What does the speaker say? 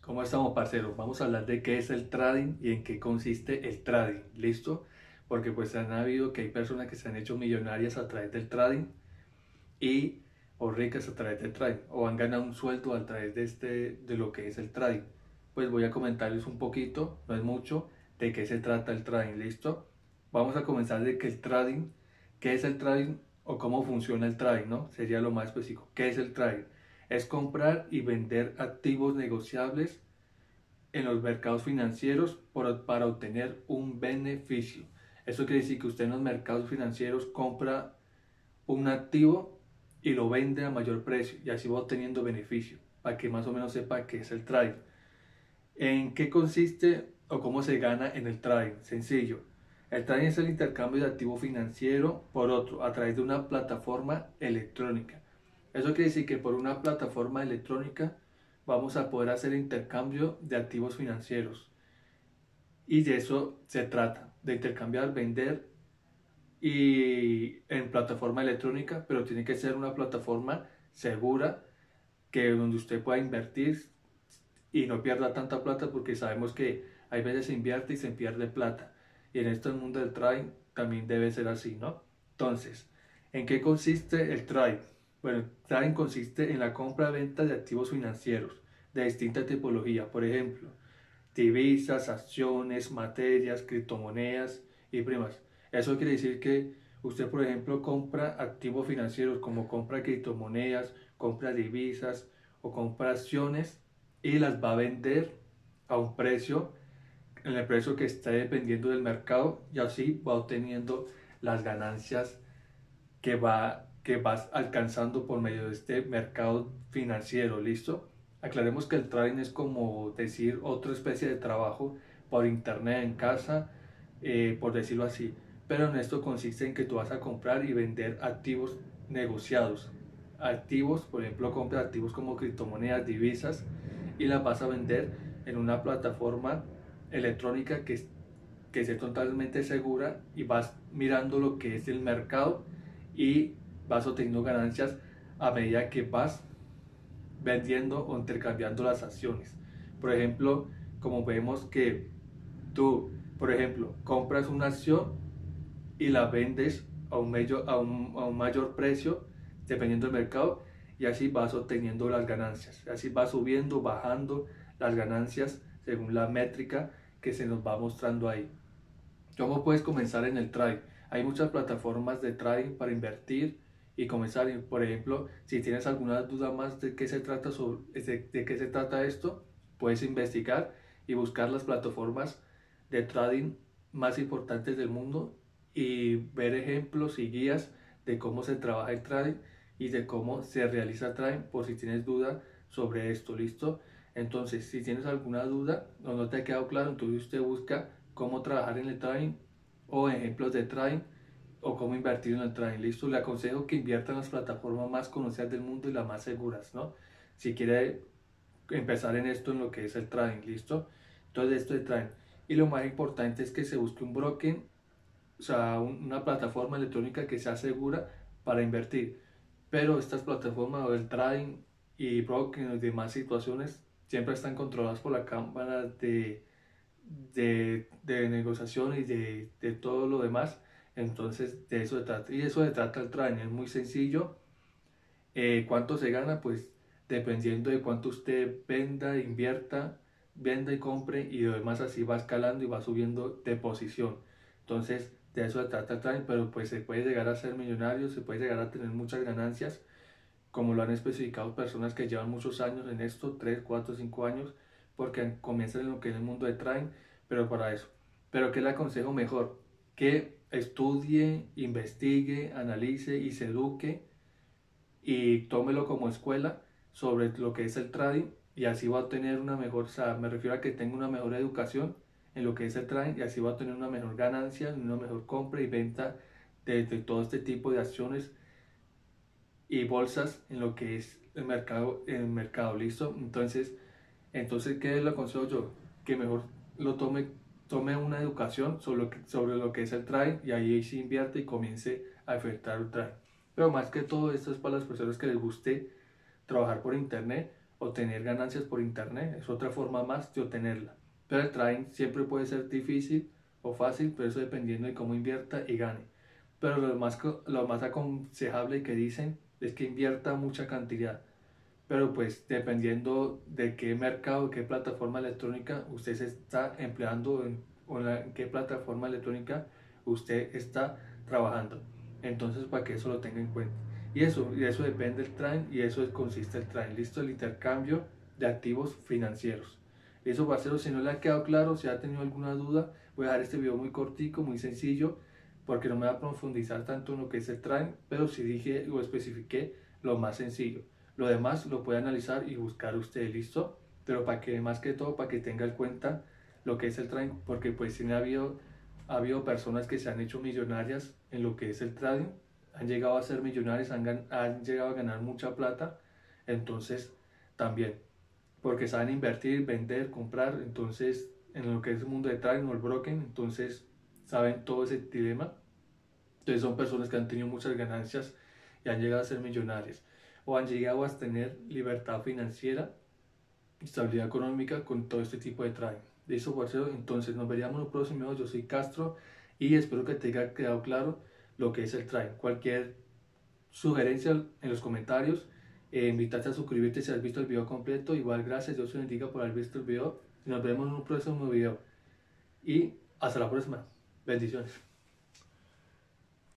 ¿Cómo estamos, parceros? Vamos a hablar de qué es el trading y en qué consiste el trading, ¿listo? Porque pues han habido que hay personas que se han hecho millonarias a través del trading y o ricas a través del trading o han ganado un sueldo a través de lo que es el trading. Pues voy a comentarles un poquito, no es mucho, de qué se trata el trading, ¿listo? Vamos a comenzar de que el trading, qué es el trading o cómo funciona el trading, ¿no? Sería lo más específico. ¿Qué es el trading? Es comprar y vender activos negociables en los mercados financieros para obtener un beneficio. Eso quiere decir que usted en los mercados financieros compra un activo y lo vende a mayor precio y así va obteniendo beneficio, para que más o menos sepa qué es el trading. ¿En qué consiste o cómo se gana en el trading? Sencillo. El trading es el intercambio de activo financiero por otro a través de una plataforma electrónica. Eso quiere decir que por una plataforma electrónica vamos a poder hacer intercambio de activos financieros. Y de eso se trata, de intercambiar, vender y en plataforma electrónica, pero tiene que ser una plataforma segura que donde usted pueda invertir y no pierda tanta plata, porque sabemos que hay veces se invierte y se pierde plata. Y en este mundo del trading también debe ser así, ¿no? Entonces, ¿en qué consiste el trading? Bueno, el trading consiste en la compra-venta de activos financieros de distinta tipología, por ejemplo, divisas, acciones, materias, criptomonedas y primas. Eso quiere decir que usted, por ejemplo, compra activos financieros como compra criptomonedas, compra divisas o compra acciones y las va a vender a un precio, en el precio que esté dependiendo del mercado, y así va obteniendo las ganancias que vas alcanzando por medio de este mercado financiero, ¿listo? Aclaremos que el trading es como decir otra especie de trabajo por internet en casa, por decirlo así, pero en esto consiste en que tú vas a comprar y vender activos negociados. Activos, por ejemplo, compras activos como criptomonedas, divisas y las vas a vender en una plataforma electrónica que sea totalmente segura, y vas mirando lo que es el mercado y vas obteniendo ganancias a medida que vas vendiendo o intercambiando las acciones. Por ejemplo, como vemos que tú, por ejemplo, compras una acción y la vendes a un mayor precio dependiendo del mercado, y así vas obteniendo las ganancias. Así va subiendo, bajando las ganancias según la métrica que se nos va mostrando ahí. ¿Cómo puedes comenzar en el trading? Hay muchas plataformas de trading para invertir y comenzar. Por ejemplo, si tienes alguna duda más de qué se trata, de qué se trata esto, puedes investigar y buscar las plataformas de trading más importantes del mundo y ver ejemplos y guías de cómo se trabaja el trading y de cómo se realiza el trading, por si tienes duda sobre esto, ¿listo? Entonces, si tienes alguna duda o no te ha quedado claro, entonces usted busca cómo trabajar en el trading o ejemplos de trading o cómo invertir en el trading. Listo, le aconsejo que invierta en las plataformas más conocidas del mundo y las más seguras, ¿no? Si quiere empezar en esto, en lo que es el trading, listo. Entonces, esto de trading. Y lo más importante es que se busque un broker, o sea, una plataforma electrónica que sea segura para invertir. Pero estas plataformas o el trading y broker y demás situaciones siempre están controladas por la cámara de negociación y de todo lo demás. Entonces, de eso se trata. Y eso se trata el trading. Es muy sencillo. ¿Cuánto se gana? Pues dependiendo de cuánto usted venda, invierta, venda y compre, y además así va escalando y va subiendo de posición. Entonces, de eso se trata el trading, pero pues se puede llegar a ser millonario, se puede llegar a tener muchas ganancias, como lo han especificado personas que llevan muchos años en esto, 3 4 5 años, porque comienzan en lo que es el mundo de trading, pero para eso. Pero ¿qué le aconsejo mejor? Que estudie, investigue, analice y se eduque y tómelo como escuela sobre lo que es el trading, y así va a tener una mejor, o sea, me refiero a que tenga una mejor educación en lo que es el trading, y así va a tener una mejor ganancia, una mejor compra y venta de todo este tipo de acciones y bolsas en lo que es el mercado, ¿listo? Entonces, ¿qué le aconsejo yo? Que mejor tome una educación sobre lo que es el trading, y ahí se invierte y comience a efectuar el trading. Pero más que todo esto es para las personas que les guste trabajar por internet obtener ganancias por internet, es otra forma más de obtenerla. Pero el trading siempre puede ser difícil o fácil, pero eso dependiendo de cómo invierta y gane. Pero lo más aconsejable que dicen es que invierta mucha cantidad. Pero pues dependiendo de qué mercado, qué plataforma electrónica usted se está empleando en qué plataforma electrónica usted está trabajando. Entonces para que eso lo tenga en cuenta. Y eso depende del trading y eso consiste el trading. Listo, el intercambio de activos financieros. Eso, parceros, si no le ha quedado claro, si ha tenido alguna duda, voy a dejar este video muy cortico, muy sencillo, porque no me va a profundizar tanto en lo que es el trading, pero sí dije o especifiqué lo más sencillo. Lo demás lo puede analizar y buscar usted, listo, pero para que más que todo, para que tenga en cuenta lo que es el trading, porque pues sí ha habido personas que se han hecho millonarias en lo que es el trading, han llegado a ser millonarios, han llegado a ganar mucha plata, entonces también, porque saben invertir, vender, comprar, entonces en lo que es el mundo de trading o el broking, entonces saben todo ese dilema. Entonces son personas que han tenido muchas ganancias y han llegado a ser millonarias o han llegado a tener libertad financiera, estabilidad económica con todo este tipo de trading. Listo, parcero, entonces nos veríamos en el próximo video. Yo soy Castro y espero que te haya quedado claro lo que es el trading. Cualquier sugerencia en los comentarios, invitarte a suscribirte si has visto el video completo. Igual gracias, Dios te bendiga por haber visto el video. Nos vemos en un próximo video y hasta la próxima. Bendiciones.